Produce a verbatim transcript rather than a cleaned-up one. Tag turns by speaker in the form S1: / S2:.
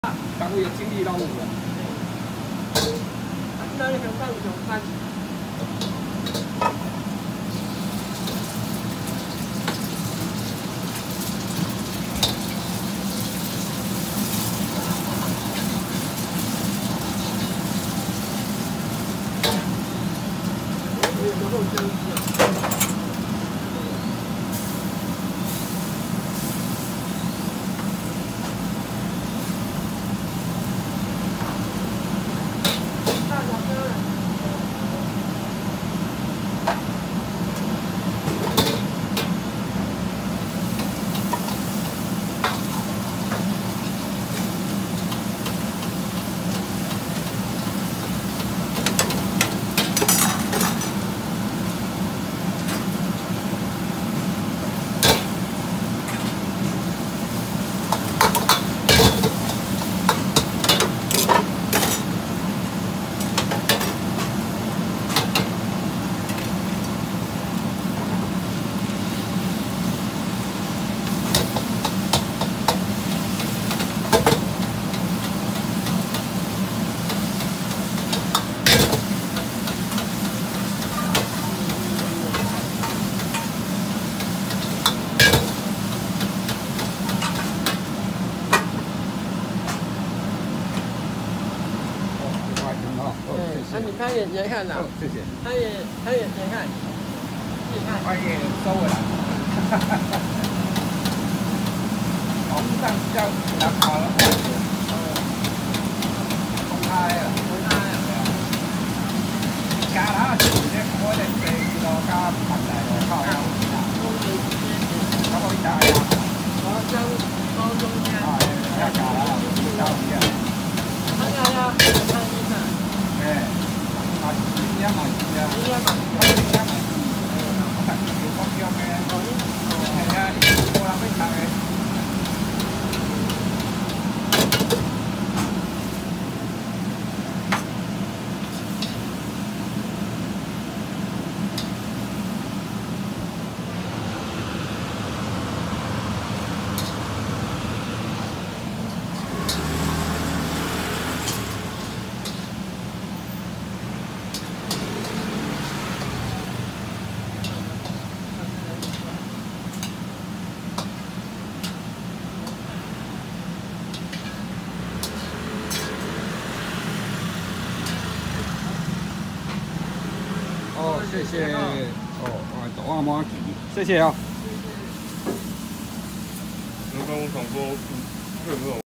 S1: 单位的精力到五了。
S2: 那你想干什么干？ 那你开眼睛看呐，
S1: 谢谢。
S2: 开眼开眼睛看，自己看。
S1: 开眼收回来。网上比较难跑了，公开了，公开了。加拿大是咧，我哋四個加八大個靠右。咁我打呀。
S2: 我將高中間。
S1: 係，一加拿大交嘅。
S2: 看看呀，看一看。
S1: 誒。 買一買二啊，一買二，一買二，我特別要講嘅，係啊，我諗咩嘅？哦，谢谢。哦，我我冇谢谢啊。
S3: 如果我想说，会有没有？